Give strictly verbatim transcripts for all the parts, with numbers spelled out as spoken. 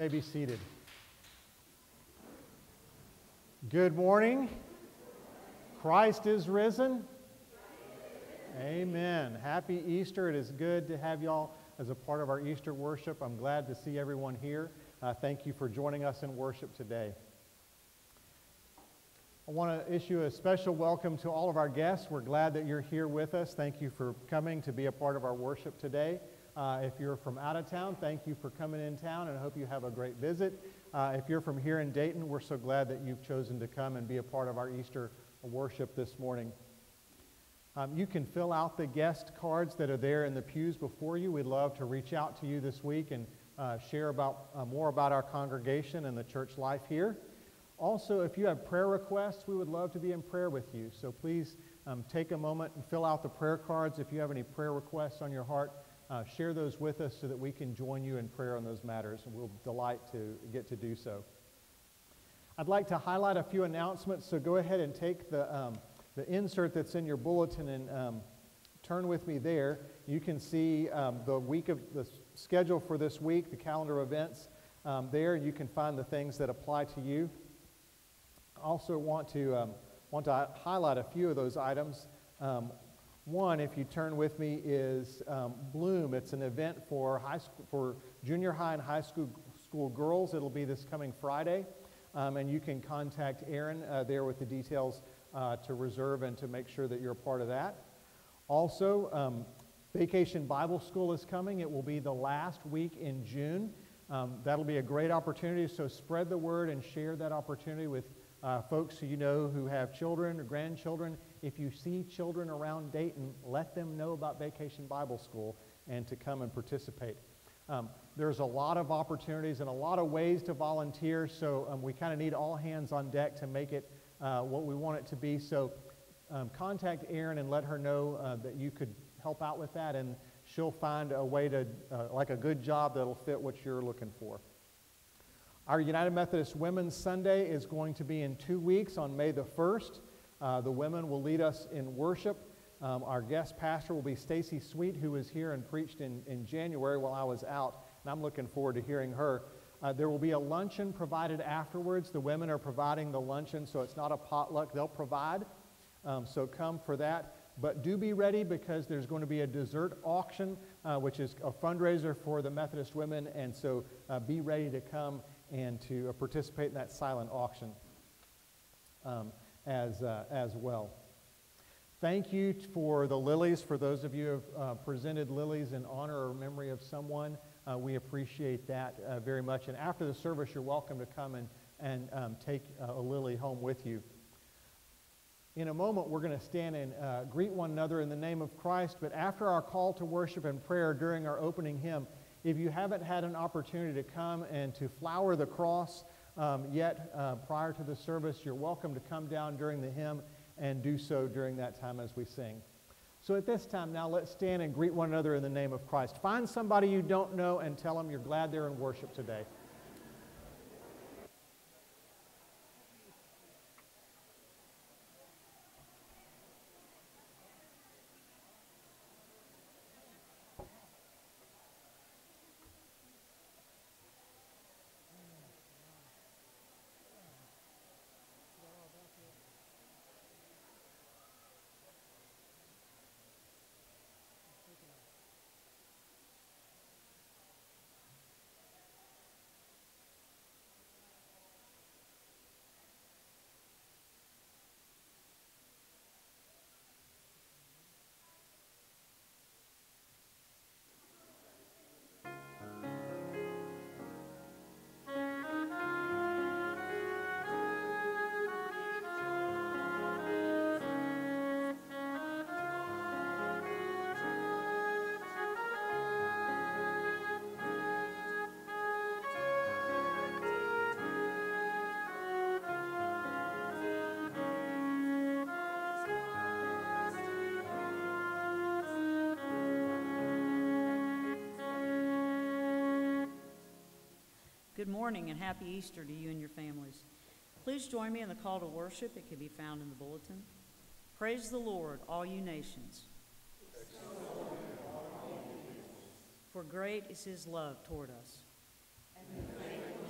may be seated. Good morning. Christ is risen. Amen. Happy Easter. It is good to have y'all as a part of our Easter worship. I'm glad to see everyone here. Uh, thank you for joining us in worship today. I want to issue a special welcome to all of our guests. We're glad that you're here with us. Thank you for coming to be a part of our worship today. Uh, if you're from out of town, thank you for coming in town, and I hope you have a great visit. Uh, if you're from here in Dayton, we're so glad that you've chosen to come and be a part of our Easter worship this morning. Um, you can fill out the guest cards that are there in the pews before you. We'd love to reach out to you this week and uh, share about uh, more about our congregation and the church life here. Also, if you have prayer requests, we would love to be in prayer with you. So please um, take a moment and fill out the prayer cards. If you have any prayer requests on your heart, uh, share those with us so that we can join you in prayer on those matters, and we'll delight to get to do so. I'd like to highlight a few announcements, so go ahead and take the, um, the insert that's in your bulletin and um, turn with me there. You can see um, the week of the schedule for this week, the calendar of events um, there, and you can find the things that apply to you. Also want to um, want to highlight a few of those items. Um, one, if you turn with me, is um, Bloom. It's an event for high school, for junior high and high school school girls. It'll be this coming Friday, um, and you can contact Aaron uh, there with the details uh, to reserve and to make sure that you're a part of that. Also, um, Vacation Bible School is coming. It will be the last week in June. Um, that'll be a great opportunity. So spread the word and share that opportunity with Uh, folks who you know who have children or grandchildren. If you see children around Dayton, let them know about Vacation Bible School and to come and participate. Um, there's a lot of opportunities and a lot of ways to volunteer, so um, we kind of need all hands on deck to make it uh, what we want it to be. So um, contact Erin and let her know uh, that you could help out with that, and she'll find a way to, uh, like a good job that'll fit what you're looking for. Our United Methodist Women's Sunday is going to be in two weeks on May the first. Uh, the women will lead us in worship. Um, our guest pastor will be Stacy Sweet, who was here and preached in, in January while I was out, and I'm looking forward to hearing her. Uh, there will be a luncheon provided afterwards. The women are providing the luncheon, so it's not a potluck. They'll provide, um, so come for that. But do be ready, because there's going to be a dessert auction, uh, which is a fundraiser for the Methodist women, and so uh, be ready to come and to uh, participate in that silent auction um, as, uh, as well. Thank you for the lilies. For those of you who have uh, presented lilies in honor or memory of someone, uh, we appreciate that uh, very much. And after the service, you're welcome to come and, and um, take uh, a lily home with you. In a moment, we're going to stand and uh, greet one another in the name of Christ. But after our call to worship and prayer during our opening hymn, if you haven't had an opportunity to come and to flower the cross um, yet uh, prior to the service, you're welcome to come down during the hymn and do so during that time as we sing. So at this time now, let's stand and greet one another in the name of Christ. Find somebody you don't know and tell them you're glad they're in worship today. Good morning and happy Easter to you and your families. Please join me in the call to worship. It can be found in the bulletin. Praise the Lord, all you nations. For great is his love toward us. And the faithful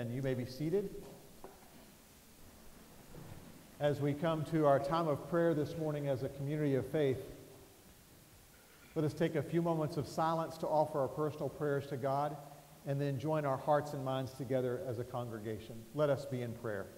Amen. You may be seated. As we come to our time of prayer this morning as a community of faith, let us take a few moments of silence to offer our personal prayers to God and then join our hearts and minds together as a congregation. Let us be in prayer.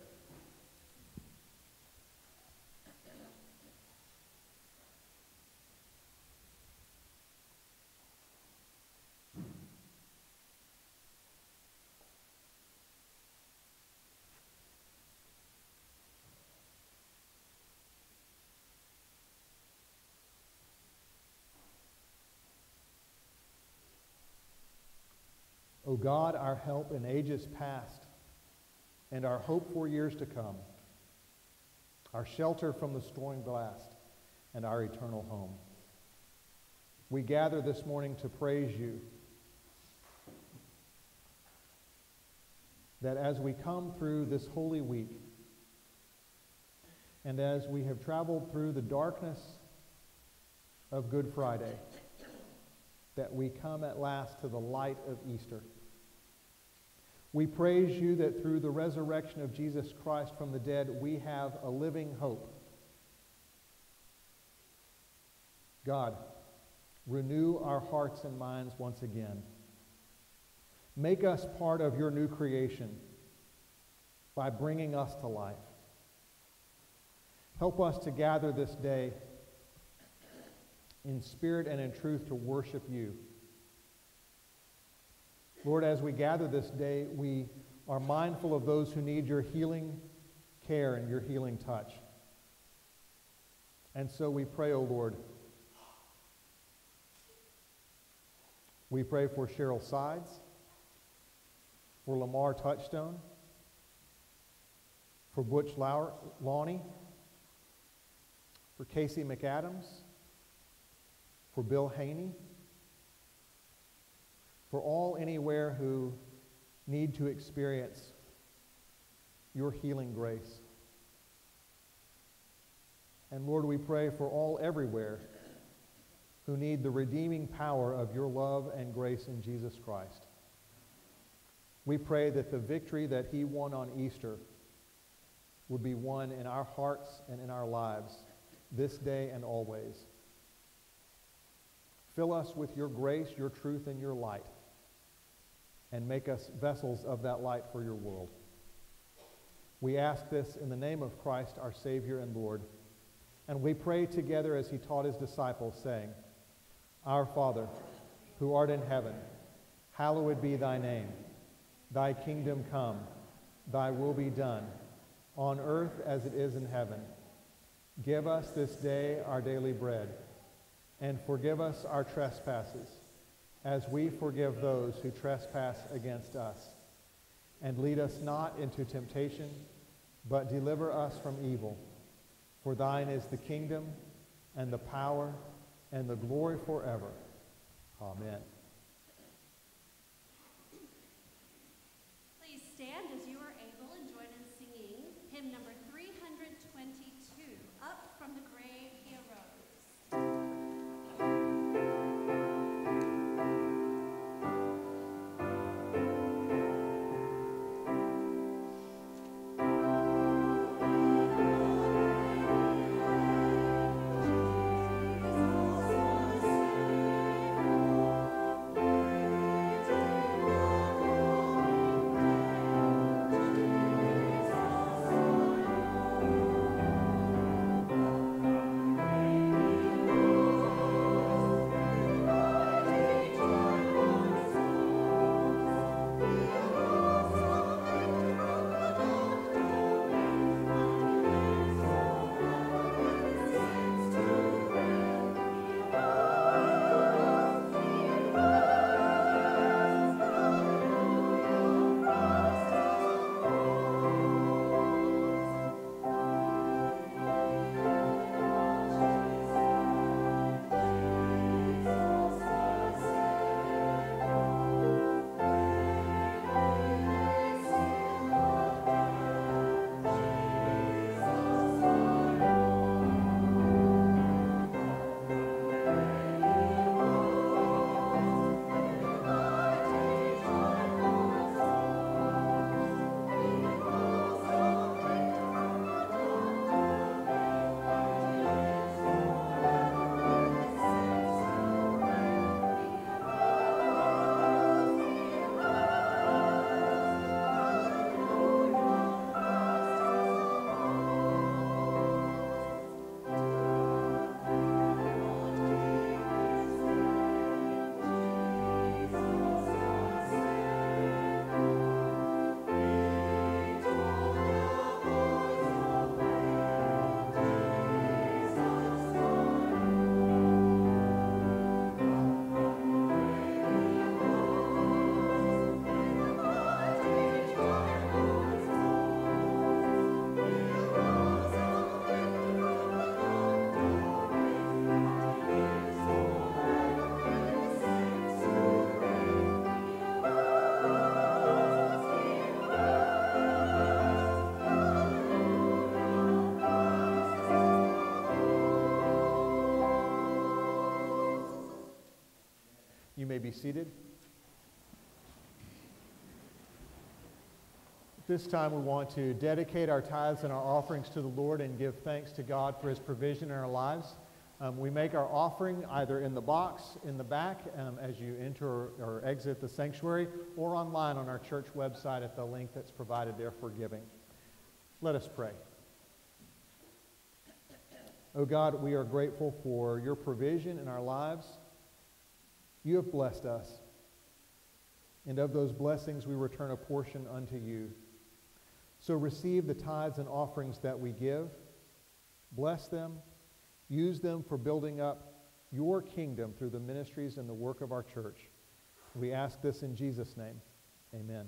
O God, our help in ages past and our hope for years to come, our shelter from the stormy blast and our eternal home. We gather this morning to praise you, that as we come through this holy week and as we have traveled through the darkness of Good Friday, that we come at last to the light of Easter. We praise you that through the resurrection of Jesus Christ from the dead, we have a living hope. God, renew our hearts and minds once again. Make us part of your new creation by bringing us to life. Help us to gather this day in spirit and in truth to worship you. Lord, as we gather this day, we are mindful of those who need your healing care and your healing touch. And so we pray, O Lord, we pray for Cheryl Sides, for Lamar Touchstone, for Butch Lauer, Lawney, for Casey McAdams, for Bill Haney, for all anywhere who need to experience your healing grace. And Lord, we pray for all everywhere who need the redeeming power of your love and grace in Jesus Christ. We pray that the victory that he won on Easter would be won in our hearts and in our lives this day and always. Fill us with your grace, your truth, and your light, and make us vessels of that light for your world. We ask this in the name of Christ, our Savior and Lord. And we pray together as he taught his disciples, saying, Our Father, who art in heaven, hallowed be thy name. Thy kingdom come, thy will be done, on earth as it is in heaven. Give us this day our daily bread, and forgive us our trespasses, as we forgive those who trespass against us. And lead us not into temptation, but deliver us from evil. For thine is the kingdom, and the power, and the glory forever. Amen. Please stand as you are able and join in singing hymn number three hundred twenty-two, Up from the Grave He Arose. Thank you. may be seated. At this time, we want to dedicate our tithes and our offerings to the Lord and give thanks to God for his provision in our lives. Um, we make our offering either in the box in the back um, as you enter or exit the sanctuary, or online on our church website at the link that's provided there for giving. Let us pray. Oh God, we are grateful for your provision in our lives. You have blessed us, and of those blessings we return a portion unto you. So receive the tithes and offerings that we give. Bless them. Use them for building up your kingdom through the ministries and the work of our church. We ask this in Jesus' name. Amen.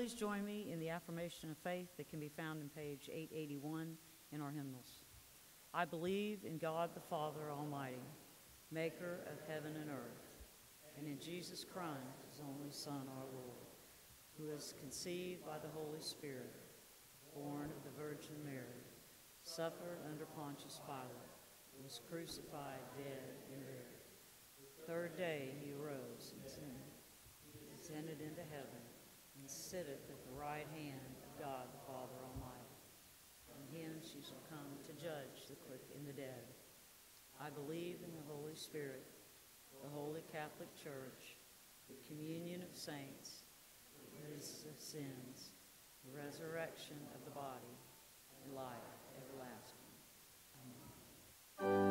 Please join me in the affirmation of faith that can be found in page eight eighty-one in our hymnals. I believe in God the Father Almighty, maker of heaven and earth, and in Jesus Christ, his only Son, our Lord, who was conceived by the Holy Spirit, born of the Virgin Mary, suffered under Pontius Pilate, was crucified, dead, and buried. Third day he arose and ascended into heaven, and sitteth at the right hand of God the Father Almighty. From hence she shall come to judge the quick and the dead. I believe in the Holy Spirit, the Holy Catholic Church, the communion of saints, the forgiveness of sins, the resurrection of the body, and life everlasting. Amen.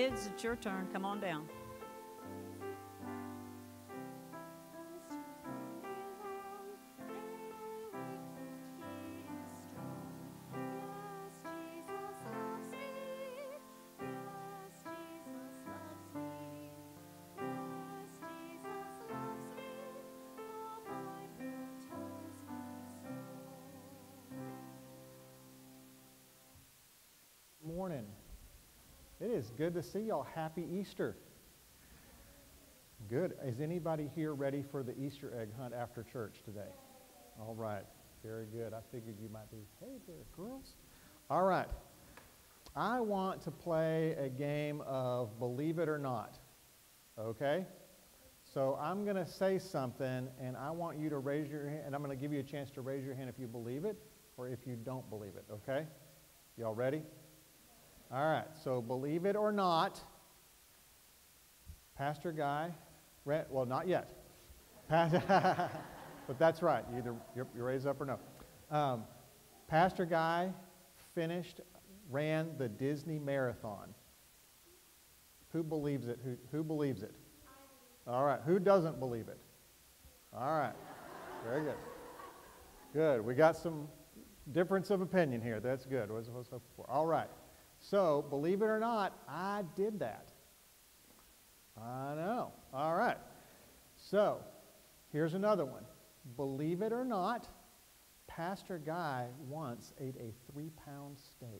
Kids, it's your turn. Come on down. Morning. It is good to see y'all. Happy Easter. Good. Is anybody here ready for the Easter egg hunt after church today? All right. Very good. I figured you might be, hey there, girls. All right. I want to play a game of believe it or not. Okay? So I'm going to say something, and I want you to raise your hand, and I'm going to give you a chance to raise your hand if you believe it or if you don't believe it. Okay? Y'all ready? All right, so believe it or not, Pastor Guy, well, not yet, but that's right, you either you raise up or no. Um, Pastor Guy finished, ran the Disney Marathon. Who believes it? Who, who believes it? All right, who doesn't believe it? All right, very good. Good, we got some difference of opinion here. That's good. What was I hoping for? All right. So, believe it or not, I did that. I know. All right. So, here's another one. Believe it or not, Pastor Guy once ate a three-pound steak.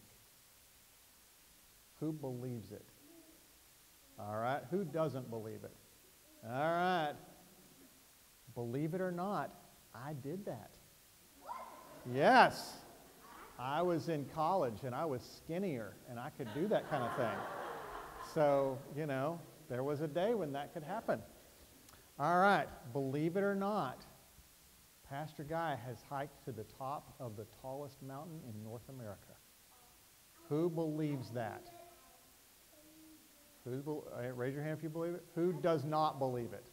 Who believes it? All right. Who doesn't believe it? All right. Believe it or not, I did that. Yes. I was in college, and I was skinnier, and I could do that kind of thing. So, you know, there was a day when that could happen. All right, believe it or not, Pastor Guy has hiked to the top of the tallest mountain in North America. Who believes that? Who be- raise your hand if you believe it. Who does not believe it?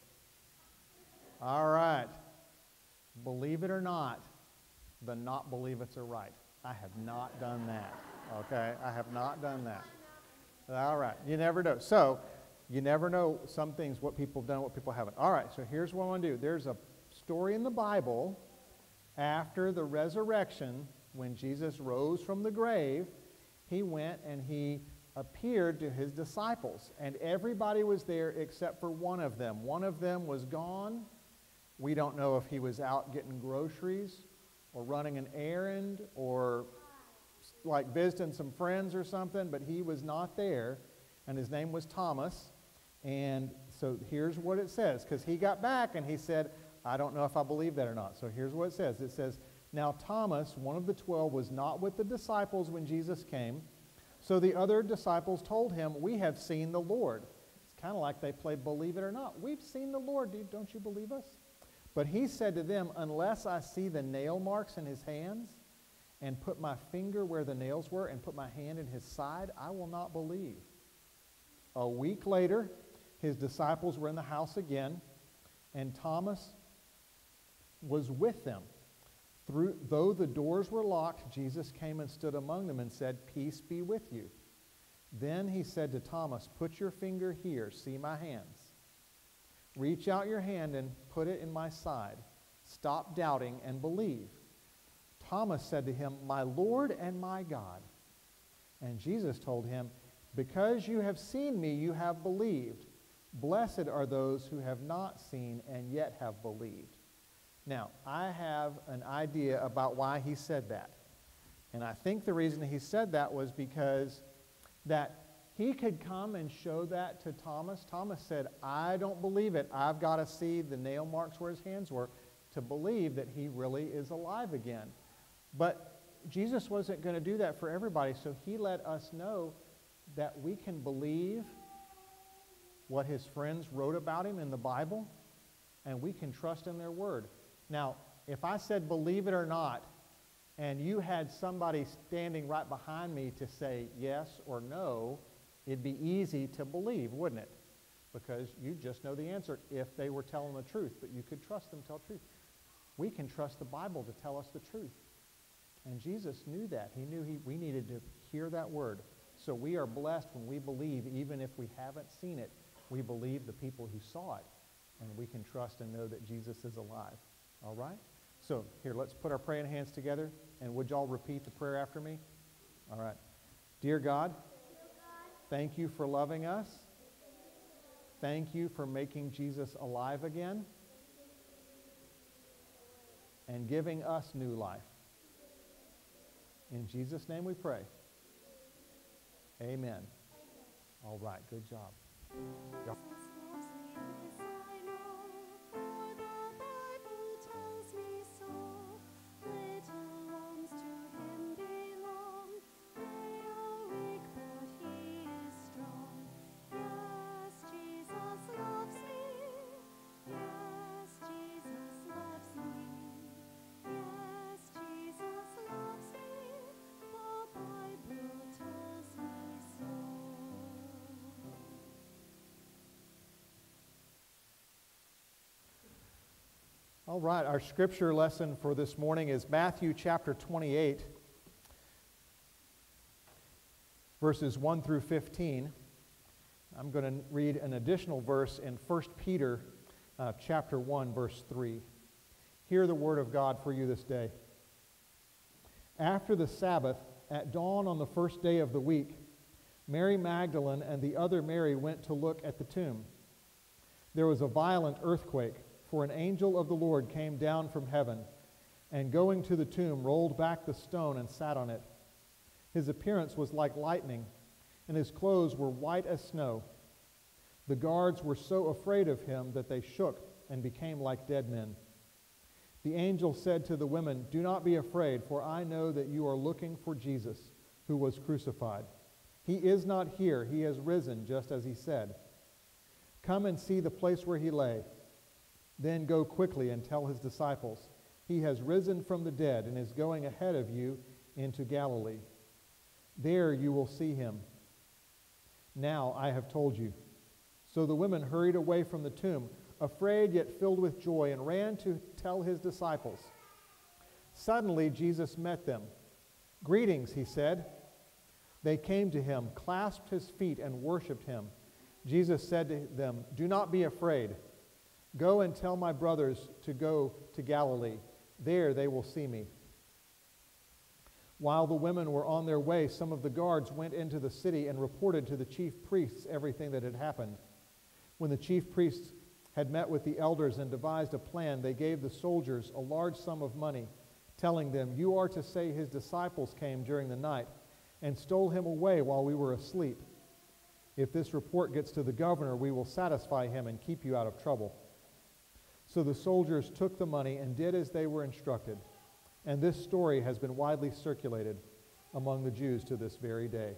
All right, believe it or not, the not believe-its are right. I have not done that, okay? I have not done that. All right, you never know. So, you never know some things, what people have done, what people haven't. All right, so here's what I want to do. There's a story in the Bible after the resurrection, when Jesus rose from the grave, he went and he appeared to his disciples, and everybody was there except for one of them. One of them was gone. We don't know if he was out getting groceries or running an errand, or like visiting some friends or something, but he was not there, and his name was Thomas. And so here's what it says, because he got back and he said, I don't know if I believe that or not. So here's what it says. It says, now Thomas, one of the twelve, was not with the disciples when Jesus came. So the other disciples told him, we have seen the Lord. It's kind of like they played believe it or not. We've seen the Lord. Don't you believe us? But he said to them, unless I see the nail marks in his hands and put my finger where the nails were and put my hand in his side, I will not believe. A week later, his disciples were in the house again, and Thomas was with them. Through, though the doors were locked, Jesus came and stood among them and said, peace be with you. Then he said to Thomas, put your finger here, see my hands. Reach out your hand and put it in my side. Stop doubting and believe. Thomas said to him, my Lord and my God. And Jesus told him, because you have seen me, you have believed. Blessed are those who have not seen and yet have believed. Now, I have an idea about why he said that. And I think the reason he said that was because that he could come and show that to Thomas. Thomas said, I don't believe it. I've got to see the nail marks where his hands were to believe that he really is alive again. But Jesus wasn't going to do that for everybody, so he let us know that we can believe what his friends wrote about him in the Bible, and we can trust in their word. Now, if I said believe it or not, and you had somebody standing right behind me to say yes or no, it'd be easy to believe, wouldn't it? Because you just know the answer if they were telling the truth, but you could trust them to tell the truth. We can trust the Bible to tell us the truth. And Jesus knew that. He knew he, we needed to hear that word. So we are blessed when we believe, even if we haven't seen it, we believe the people who saw it, and we can trust and know that Jesus is alive. All right? So here, let's put our praying hands together, and would y'all repeat the prayer after me? All right. Dear God, thank you for loving us. Thank you for making Jesus alive again and giving us new life. In Jesus' name we pray. Amen. All right, good job. Y'all- All right, our scripture lesson for this morning is Matthew chapter twenty-eight, verses one through fifteen. I'm going to read an additional verse in First Peter uh, chapter one, verse three. Hear the word of God for you this day. After the Sabbath, at dawn on the first day of the week, Mary Magdalene and the other Mary went to look at the tomb. There was a violent earthquake, for an angel of the Lord came down from heaven, and going to the tomb, rolled back the stone and sat on it. His appearance was like lightning, and his clothes were white as snow. The guards were so afraid of him that they shook and became like dead men. The angel said to the women, "Do not be afraid, for I know that you are looking for Jesus, who was crucified. He is not here. He has risen, just as he said. Come and see the place where he lay. Then go quickly and tell his disciples, he has risen from the dead and is going ahead of you into Galilee. There you will see him. Now I have told you." So the women hurried away from the tomb, afraid yet filled with joy, and ran to tell his disciples. Suddenly Jesus met them. "Greetings," he said. They came to him, clasped his feet, and worshipped him. Jesus said to them, "Do not be afraid. Go and tell my brothers to go to Galilee. There they will see me." While the women were on their way, some of the guards went into the city and reported to the chief priests everything that had happened. When the chief priests had met with the elders and devised a plan, they gave the soldiers a large sum of money, telling them, "You are to say his disciples came during the night and stole him away while we were asleep. If this report gets to the governor, we will satisfy him and keep you out of trouble." So the soldiers took the money and did as they were instructed. And this story has been widely circulated among the Jews to this very day.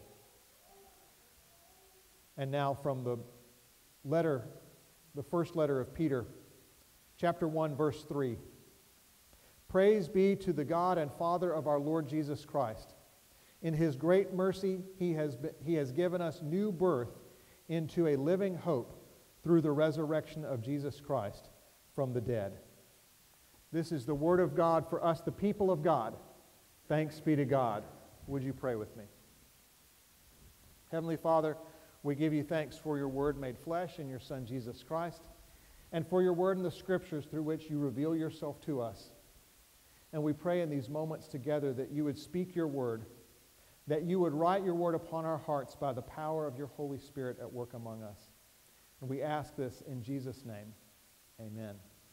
And now from the letter, the first letter of Peter, chapter one, verse three. Praise be to the God and Father of our Lord Jesus Christ. In his great mercy, he has, been, he has given us new birth into a living hope through the resurrection of Jesus Christ from the dead. This is the word of God for us, the people of God. Thanks be to God. Would you pray with me? Heavenly Father, we give you thanks for your word made flesh in your Son Jesus Christ, and for your word in the Scriptures through which you reveal yourself to us. And we pray in these moments together that you would speak your word, that you would write your word upon our hearts by the power of your Holy Spirit at work among us. And we ask this in Jesus' name. Amen.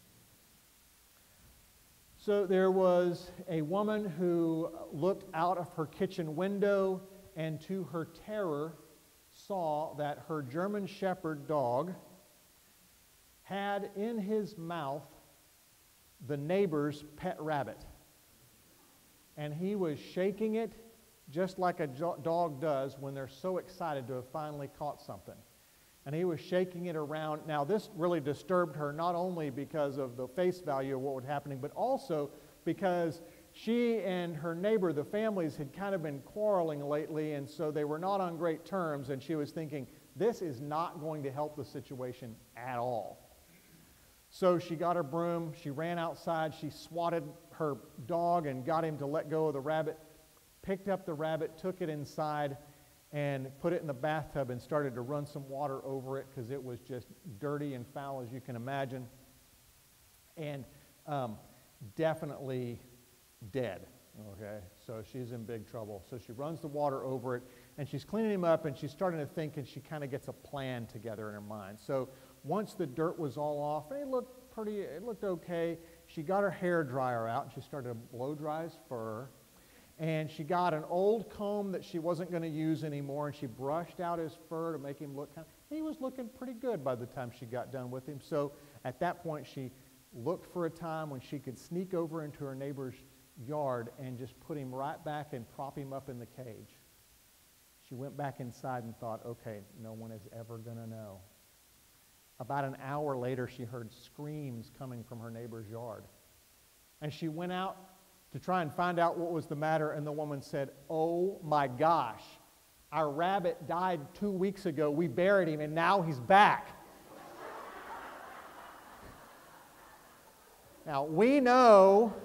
So there was a woman who looked out of her kitchen window and to her terror saw that her German Shepherd dog had in his mouth the neighbor's pet rabbit. And he was shaking it just like a jo- dog does when they're so excited to have finally caught something. And he was shaking it around. Now, this really disturbed her, not only because of the face value of what was happening, but also because she and her neighbor, the families, had kind of been quarreling lately, and so they were not on great terms, and she was thinking, this is not going to help the situation at all. So she got her broom, she ran outside, she swatted her dog and got him to let go of the rabbit, picked up the rabbit, took it inside, and put it in the bathtub and started to run some water over it because it was just dirty and foul, as you can imagine, and um, definitely dead. Okay, so she's in big trouble. So she runs the water over it, and she's cleaning him up, and she's starting to think, and she kind of gets a plan together in her mind. So once the dirt was all off, and it looked pretty, it looked okay, she got her hair dryer out, and she started to blow dry his fur, and she got an old comb that she wasn't going to use anymore, and she brushed out his fur to make him look kind of, he was looking pretty good by the time she got done with him. So at that point, she looked for a time when she could sneak over into her neighbor's yard and just put him right back and prop him up in the cage. She went back inside and thought, okay, no one is ever going to know. About an hour later, she heard screams coming from her neighbor's yard. And she went out to try and find out what was the matter, and the woman said, oh my gosh, our rabbit died two weeks ago. We buried him, and now he's back. Now, we know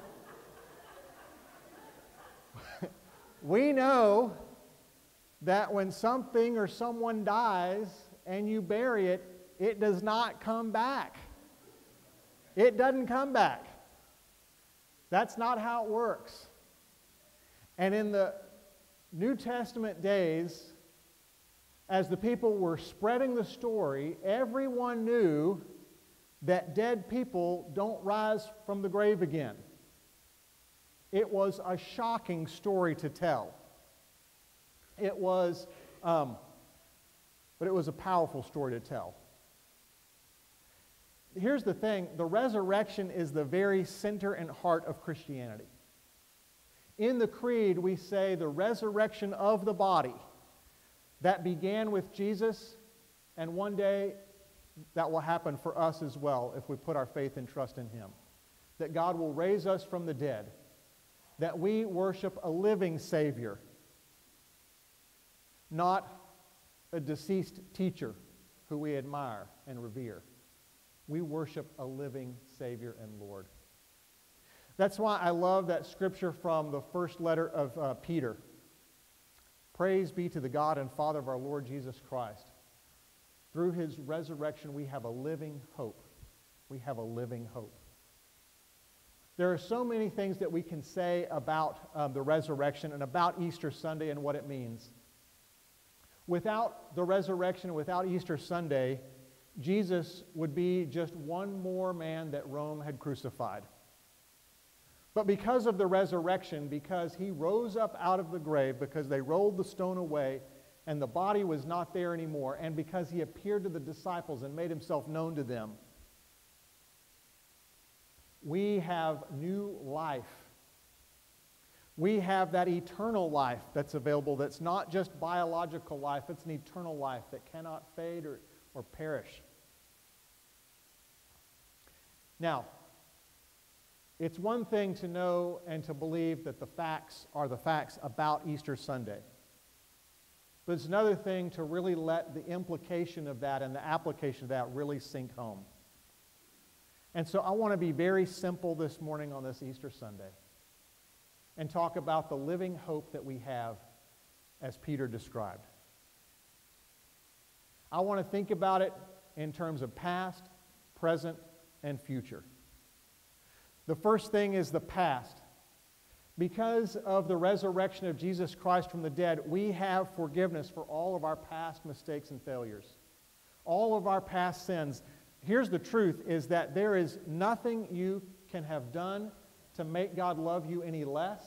We know that when something or someone dies and you bury it, it does not come back. It doesn't come back. That's not how it works. And in the New Testament days, as the people were spreading the story, everyone knew that dead people don't rise from the grave again. It was a shocking story to tell. It was, um, but it was a powerful story to tell. Here's the thing, the resurrection is the very center and heart of Christianity. In the creed, we say the resurrection of the body that began with Jesus, and one day that will happen for us as well if we put our faith and trust in Him. That God will raise us from the dead. That we worship a living Savior, not a deceased teacher who we admire and revere. We worship a living Savior and Lord. That's why I love that scripture from the first letter of uh, Peter. Praise be to the God and Father of our Lord Jesus Christ. Through His resurrection, we have a living hope. We have a living hope. There are so many things that we can say about um, the resurrection and about Easter Sunday and what it means. Without the resurrection, without Easter Sunday, Jesus would be just one more man that Rome had crucified. But because of the resurrection, because He rose up out of the grave, because they rolled the stone away and the body was not there anymore, and because He appeared to the disciples and made Himself known to them, we have new life. We have that eternal life that's available that's not just biological life, it's an eternal life that cannot fade or, or perish. Now, it's one thing to know and to believe that the facts are the facts about Easter Sunday. But it's another thing to really let the implication of that and the application of that really sink home. And so I want to be very simple this morning on this Easter Sunday and talk about the living hope that we have as Peter described. I want to think about it in terms of past, present, and future. The first thing is the past. Because of the resurrection of Jesus Christ from the dead, we have forgiveness for all of our past mistakes and failures, all of our past sins. Here's the truth, is that there is nothing you can have done to make God love you any less.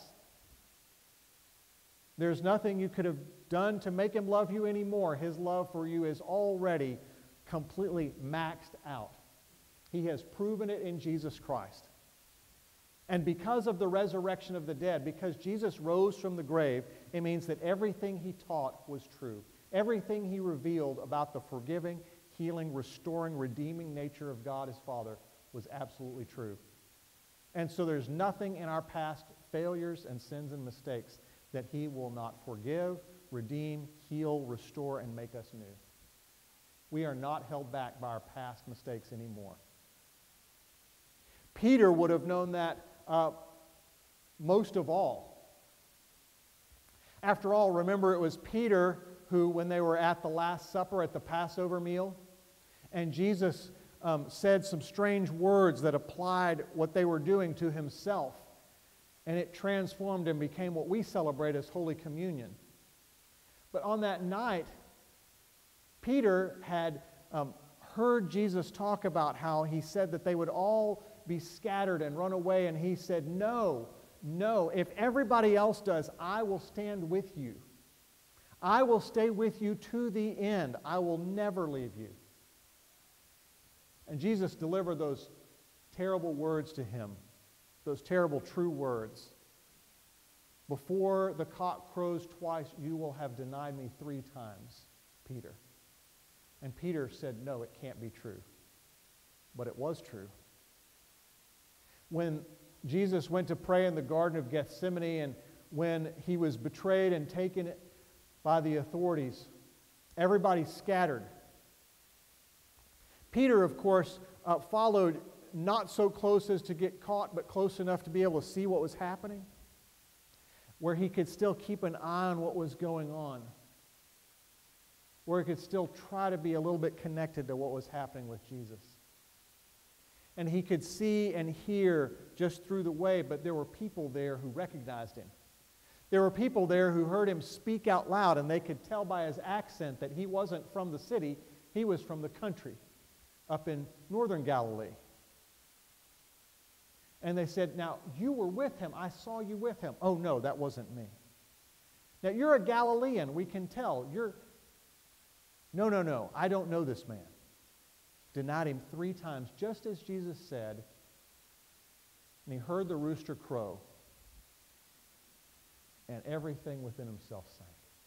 There's nothing you could have done to make Him love you any more. His love for you is already completely maxed out. He has proven it in Jesus Christ. And because of the resurrection of the dead, because Jesus rose from the grave, it means that everything He taught was true. Everything He revealed about the forgiving, healing, restoring, redeeming nature of God as Father was absolutely true. And so there's nothing in our past failures and sins and mistakes that He will not forgive, redeem, heal, restore, and make us new. We are not held back by our past mistakes anymore. Peter would have known that uh, most of all. After all, remember, it was Peter who, when they were at the Last Supper, at the Passover meal, and Jesus um, said some strange words that applied what they were doing to himself, and it transformed and became what we celebrate as Holy Communion. But on that night, Peter had um, heard Jesus talk about how he said that they would all be scattered and run away, and he said, no, no, if everybody else does, I will stand with you. I will stay with you to the end. I will never leave you. And Jesus delivered those terrible words to him, those terrible true words. Before the cock crows twice, you will have denied me three times, Peter. And Peter said, no, it can't be true. But it was true. When Jesus went to pray in the Garden of Gethsemane, and when he was betrayed and taken by the authorities, everybody scattered. Peter, of course, uh, followed not so close as to get caught, but close enough to be able to see what was happening, where he could still keep an eye on what was going on, where he could still try to be a little bit connected to what was happening with Jesus. And he could see and hear just through the way, but there were people there who recognized him. There were people there who heard him speak out loud, and they could tell by his accent that he wasn't from the city, he was from the country, up in northern Galilee. And they said, now, you were with him. I saw you with him. Oh, no, that wasn't me. Now, you're a Galilean. We can tell. You're... No, no, no. I don't know this man. Denied him three times, just as Jesus said. And he heard the rooster crow. And everything within himself sank.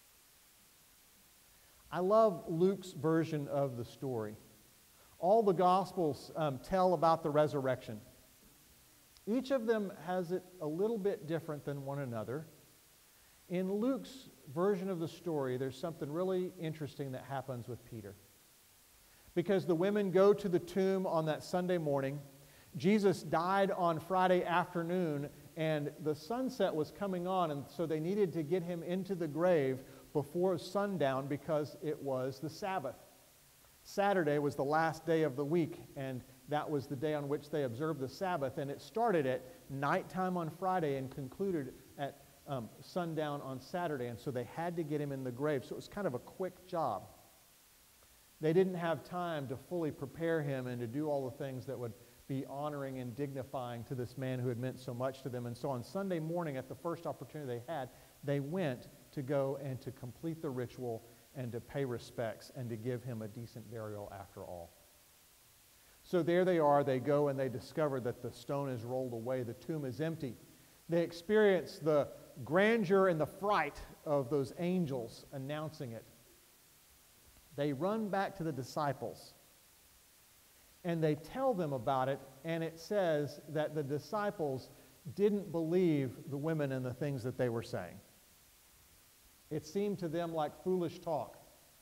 I love Luke's version of the story. All the Gospels um, tell about the resurrection. Each of them has it a little bit different than one another. In Luke's version of the story, there's something really interesting that happens with Peter. Because the women go to the tomb on that Sunday morning. Jesus died on Friday afternoon, and the sunset was coming on, and so they needed to get him into the grave before sundown because it was the Sabbath. Saturday was the last day of the week, and that was the day on which they observed the Sabbath, and it started at nighttime on Friday and concluded at um, sundown on Saturday, and so they had to get him in the grave. So it was kind of a quick job. They didn't have time to fully prepare him and to do all the things that would be honoring and dignifying to this man who had meant so much to them. And so on Sunday morning, at the first opportunity they had, they went to go and to complete the ritual and to pay respects and to give him a decent burial after all. So there they are. They go and they discover that the stone is rolled away. The tomb is empty. They experience the grandeur and the fright of those angels announcing it. They run back to the disciples and they tell them about it, and it says that the disciples didn't believe the women and the things that they were saying. It seemed to them like foolish talk.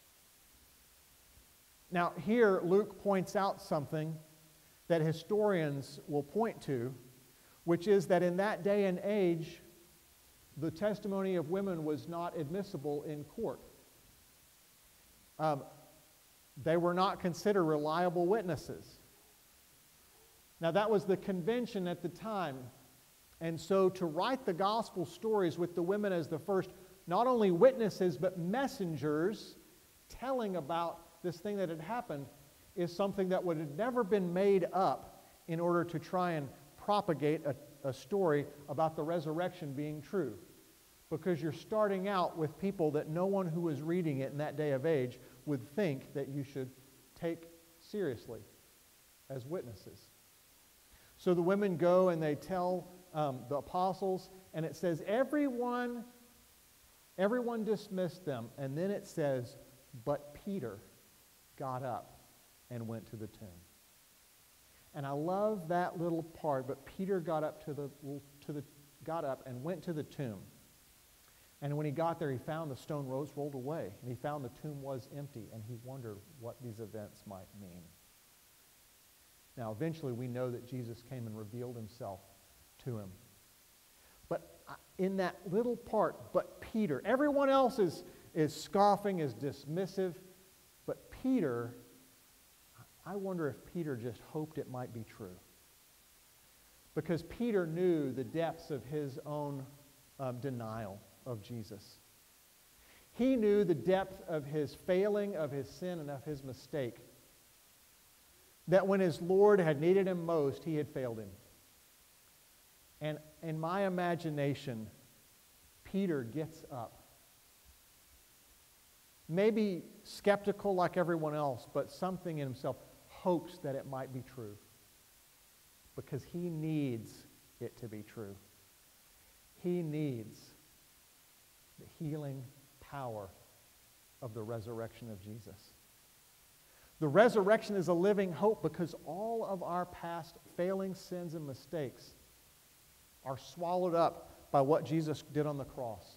Now, here Luke points out something that historians will point to, which is that in that day and age, the testimony of women was not admissible in court. Um, they were not considered reliable witnesses. Now, that was the convention at the time. And so to write the gospel stories with the women as the first, not only witnesses, but messengers telling about this thing that had happened, is something that would have never been made up in order to try and propagate a, a story about the resurrection being true. Because you're starting out with people that no one who was reading it in that day of age would think that you should take seriously as witnesses. So the women go and they tell um, the apostles, and it says everyone, everyone dismissed them. And then it says, but Peter got up and went to the tomb. And I love that little part. But Peter got up to the to the got up and went to the tomb. And when he got there, he found the stone rose rolled away, and he found the tomb was empty, and he wondered what these events might mean. Now, eventually, we know that Jesus came and revealed himself to him. But in that little part, but Peter, everyone else is is scoffing, is dismissive. But Peter, I wonder if Peter just hoped it might be true. Because Peter knew the depths of his own um, denial of Jesus. He knew the depth of his failing, of his sin, and of his mistake. That when his Lord had needed him most, he had failed him. And in my imagination, Peter gets up. Maybe skeptical like everyone else, but something in himself hopes that it might be true. Because he needs it to be true. He needs the healing power of the resurrection of Jesus. The resurrection is a living hope because all of our past failings, sins, and mistakes are swallowed up by what Jesus did on the cross.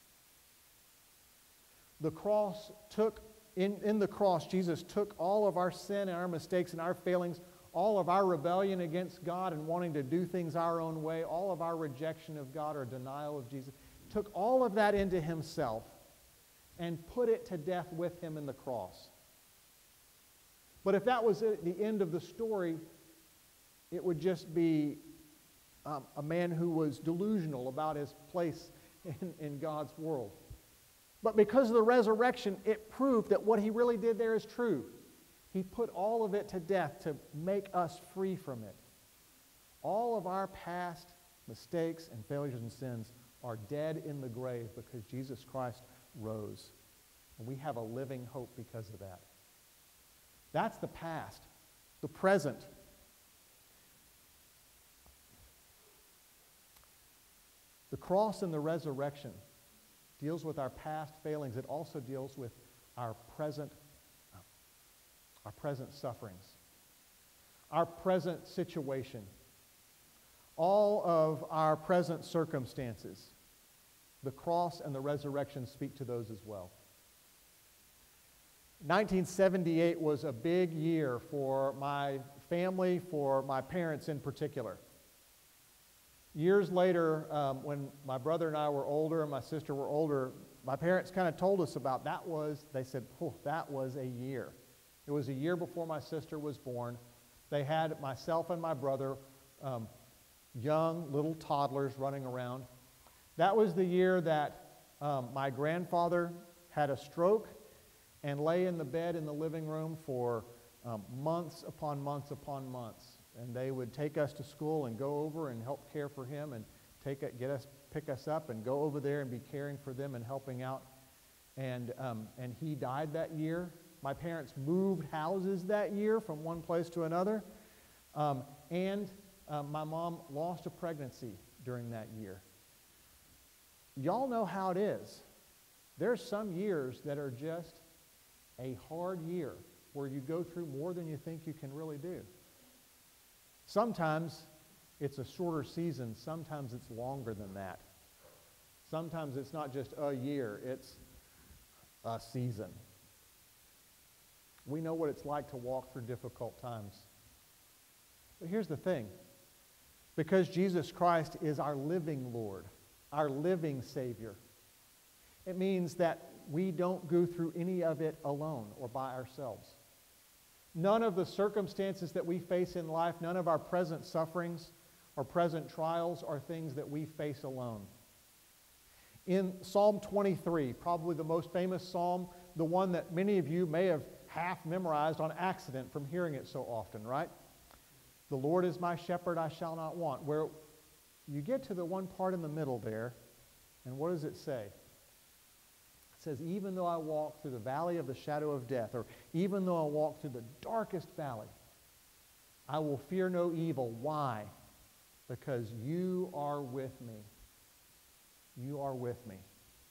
The cross took, in, in the cross, Jesus took all of our sin and our mistakes and our failings, all of our rebellion against God and wanting to do things our own way, all of our rejection of God or denial of Jesus, took all of that into himself and put it to death with him in the cross. But if that was it, the end of the story, it would just be um, a man who was delusional about his place in, in God's world. But because of the resurrection, it proved that what he really did there is true. He put all of it to death to make us free from it. All of our past mistakes and failures and sins are dead in the grave because Jesus Christ rose. And we have a living hope because of that. That's the past. The present. The cross and the resurrection deals with our past failings. It also deals with our present, our present sufferings, our present situation, all of our present circumstances. The cross and the resurrection speak to those as well. nineteen seventy-eight was a big year for my family, for my parents in particular. Years later, um, when my brother and I were older and my sister were older, my parents kind of told us about that was, they said, oh, that was a year. It was a year before my sister was born. They had myself and my brother, um, young little toddlers running around. That was the year that um, my grandfather had a stroke and lay in the bed in the living room for um, months upon months upon months. And they would take us to school and go over and help care for him and take it, get us, pick us up and go over there and be caring for them and helping out. And, um, and he died that year. My parents moved houses that year from one place to another. Um, and uh, my mom lost a pregnancy during that year. Y'all know how it is. There's some years that are just a hard year where you go through more than you think you can really do. Sometimes it's a shorter season. Sometimes it's longer than that. Sometimes it's not just a year. It's a season. We know what it's like to walk through difficult times. But here's the thing. Because Jesus Christ is our living Lord, our living Savior, it means that we don't go through any of it alone or by ourselves. None of the circumstances that we face in life, none of our present sufferings or present trials are things that we face alone. In Psalm twenty-three, probably the most famous psalm, the one that many of you may have half memorized on accident from hearing it so often, right? The Lord is my shepherd, I shall not want. Where you get to the one part in the middle there, and what does it say? It says, even though I walk through the valley of the shadow of death, or even though I walk through the darkest valley, I will fear no evil. Why? Because you are with me. You are with me.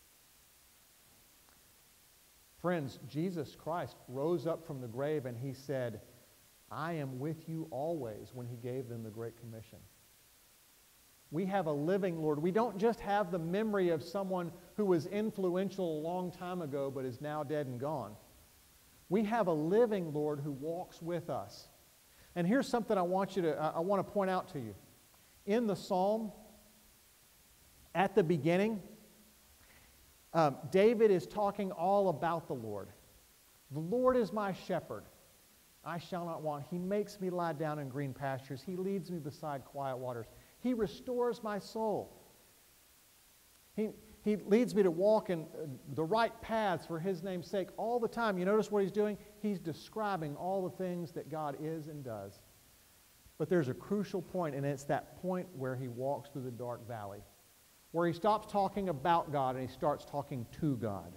Friends, Jesus Christ rose up from the grave and he said, I am with you always, when he gave them the Great Commission. We have a living Lord. We don't just have the memory of someone who was influential a long time ago but is now dead and gone. We have a living Lord who walks with us. And here's something I want you to, I want to point out to you. In the psalm, at the beginning, Um, David is talking all about the Lord. The Lord is my shepherd. I shall not want. He makes me lie down in green pastures. He leads me beside quiet waters. He restores my soul. He, he leads me to walk in the right paths for His name's sake all the time. You notice what he's doing? He's describing all the things that God is and does. But there's a crucial point, and it's that point where he walks through the dark valley, where he stops talking about God and he starts talking to God.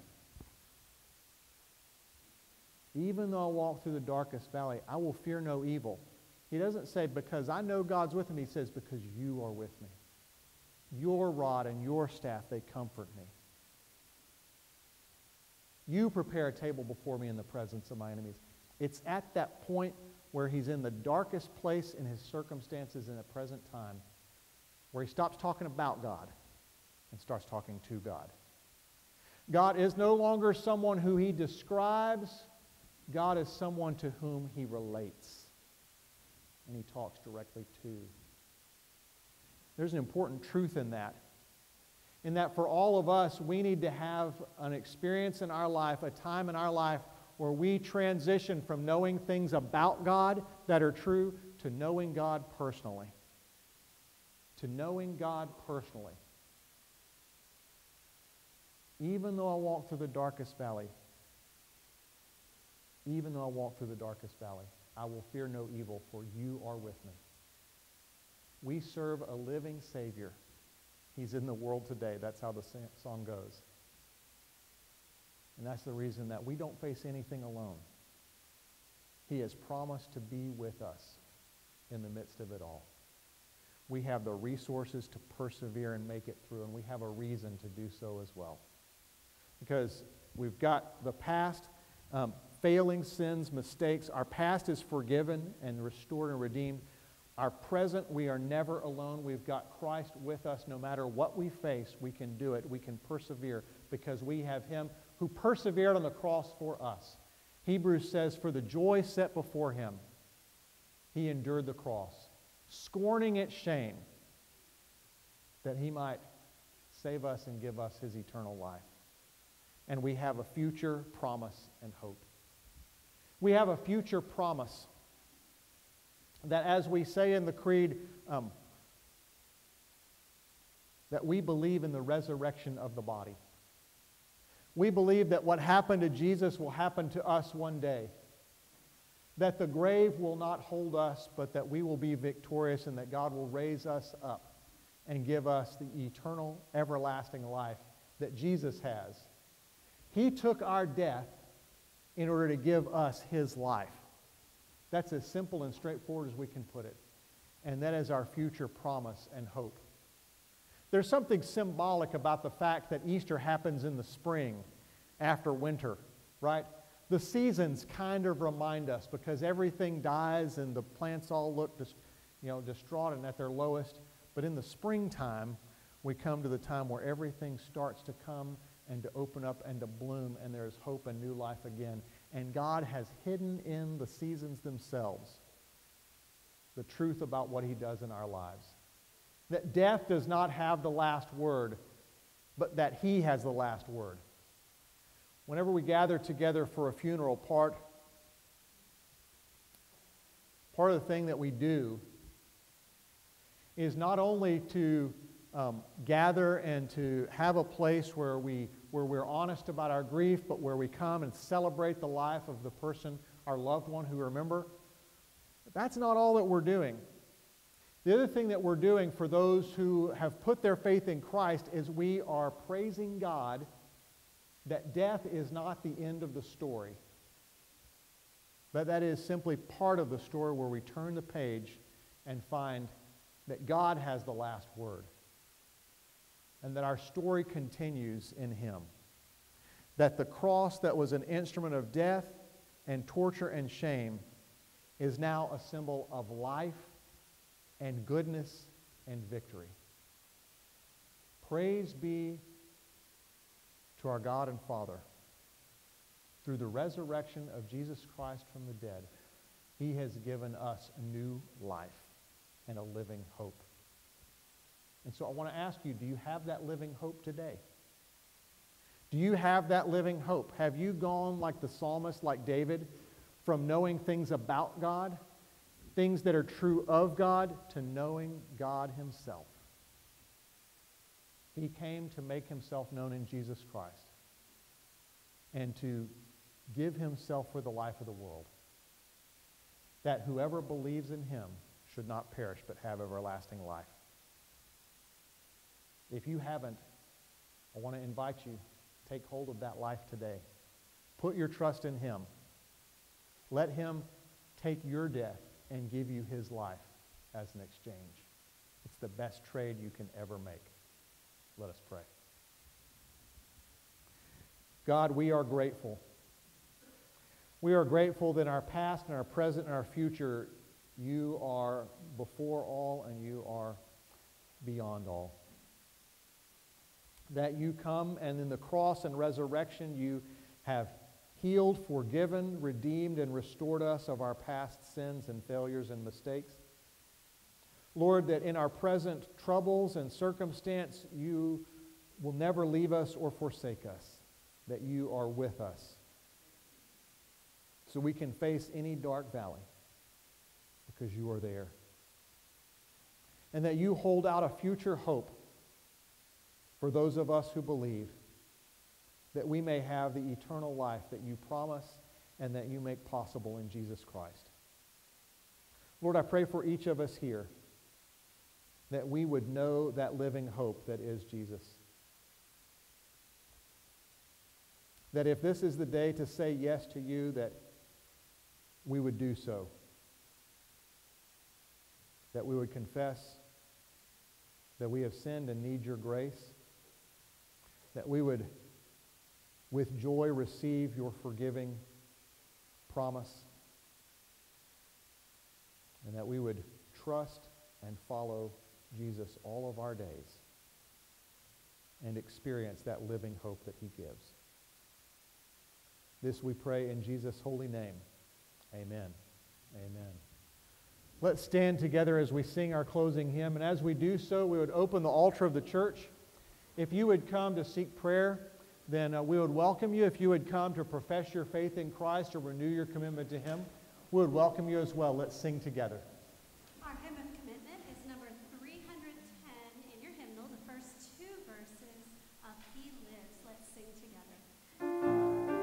Even though I walk through the darkest valley, I will fear no evil. He doesn't say, because I know God's with me. He says, because you are with me. Your rod and your staff, they comfort me. You prepare a table before me in the presence of my enemies. It's at that point where he's in the darkest place in his circumstances in the present time, where he stops talking about God and starts talking to God. God is no longer someone who he describes. God is someone to whom he relates, and he talks directly to. There's an important truth in that, in that for all of us, we need to have an experience in our life, a time in our life where we transition from knowing things about God that are true to knowing God personally. To knowing God personally. Even though I walk through the darkest valley, even though I walk through the darkest valley, I will fear no evil, for you are with me. We serve a living Savior. He's in the world today. That's how the song goes. And that's the reason that we don't face anything alone. He has promised to be with us in the midst of it all. We have the resources to persevere and make it through, and we have a reason to do so as well. Because we've got the past, um, failing sins, mistakes. Our past is forgiven and restored and redeemed. Our present, we are never alone. We've got Christ with us. No matter what we face, we can do it. We can persevere because we have Him who persevered on the cross for us. Hebrews says, for the joy set before Him, He endured the cross, scorning its shame, that He might save us and give us His eternal life. And we have a future promise and hope. We have a future promise that, as we say in the Creed, um, that we believe in the resurrection of the body. We believe that what happened to Jesus will happen to us one day. That the grave will not hold us, but that we will be victorious and that God will raise us up and give us the eternal, everlasting life that Jesus has. He took our death in order to give us His life. That's as simple and straightforward as we can put it. And that is our future promise and hope. There's something symbolic about the fact that Easter happens in the spring after winter, right? The seasons kind of remind us because everything dies and the plants all look dis- you know, distraught and at their lowest. But in the springtime, we come to the time where everything starts to come and to open up and to bloom, and there's hope and new life again. And God has hidden in the seasons themselves the truth about what He does in our lives. That death does not have the last word, but that He has the last word. Whenever we gather together for a funeral, part, part of the thing that we do is not only to um, gather and to have a place where, we, where we're honest about our grief, but where we come and celebrate the life of the person, our loved one who we remember. But that's not all that we're doing. The other thing that we're doing for those who have put their faith in Christ is we are praising God that death is not the end of the story, but that is simply part of the story where we turn the page and find that God has the last word and that our story continues in Him. That the cross that was an instrument of death and torture and shame is now a symbol of life and goodness and victory. Praise be to our God and Father. Through the resurrection of Jesus Christ from the dead, He has given us a new life and a living hope. And so I want to ask you, do you have that living hope today? Do you have that living hope? Have you gone like the psalmist, like David, from knowing things about God, things that are true of God, to knowing God himself? He came to make himself known in Jesus Christ and to give himself for the life of the world, that whoever believes in him should not perish but have everlasting life. If you haven't, I want to invite you, take hold of that life today. Put your trust in him. Let him take your death and give you his life as an exchange. It's the best trade you can ever make. Let us pray. God, we are grateful. We are grateful that in our past and our present and our future, you are before all and you are beyond all. That you come and in the cross and resurrection you have healed, forgiven, redeemed, and restored us of our past sins and failures and mistakes. Lord, that in our present troubles and circumstance, you will never leave us or forsake us, that you are with us, so we can face any dark valley because you are there. And that you hold out a future hope for those of us who believe, that we may have the eternal life that you promise and that you make possible in Jesus Christ. Lord, I pray for each of us here that we would know that living hope that is Jesus. That if this is the day to say yes to you, that we would do so. That we would confess that we have sinned and need your grace. That we would, with joy, receive your forgiving promise. And that we would trust and follow Jesus all of our days and experience that living hope that he gives. This we pray in Jesus' holy name. Amen. Amen. Let's stand together as we sing our closing hymn. And as we do so, we would open the altar of the church. If you would come to seek prayer, then uh, we would welcome you. If you would come to profess your faith in Christ or renew your commitment to him, we would welcome you as well. Let's sing together. Our hymn of commitment is number three hundred ten in your hymnal, the first two verses of He Lives. Let's sing together.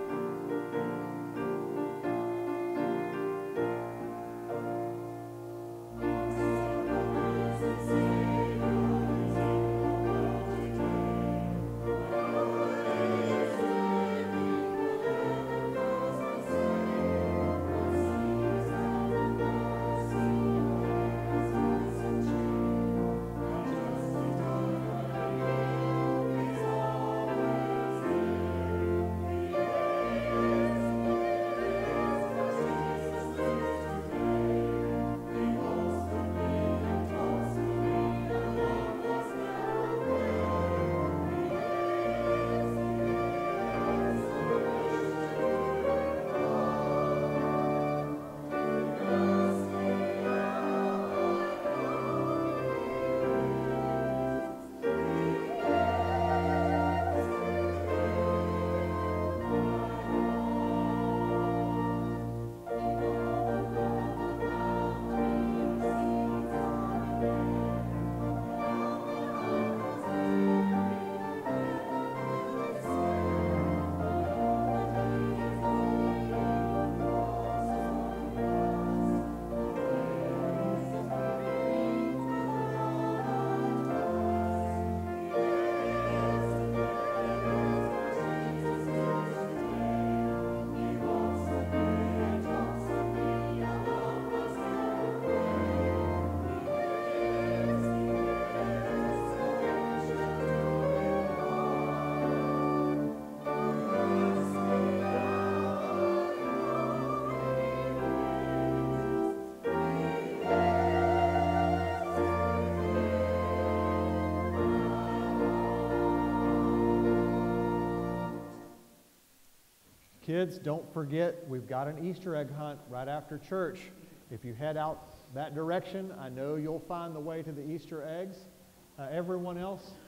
Kids, don't forget, we've got an Easter egg hunt right after church. If you head out that direction, I know you'll find the way to the Easter eggs. Uh, everyone else,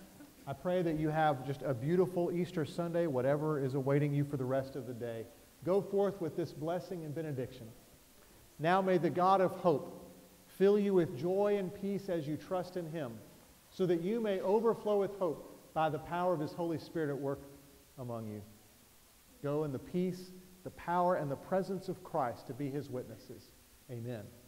I pray that you have just a beautiful Easter Sunday, whatever is awaiting you for the rest of the day. Go forth with this blessing and benediction. Now may the God of hope fill you with joy and peace as you trust in him, so that you may overflow with hope by the power of his Holy Spirit at work among you. Go in the peace, the power, and the presence of Christ to be his witnesses. Amen.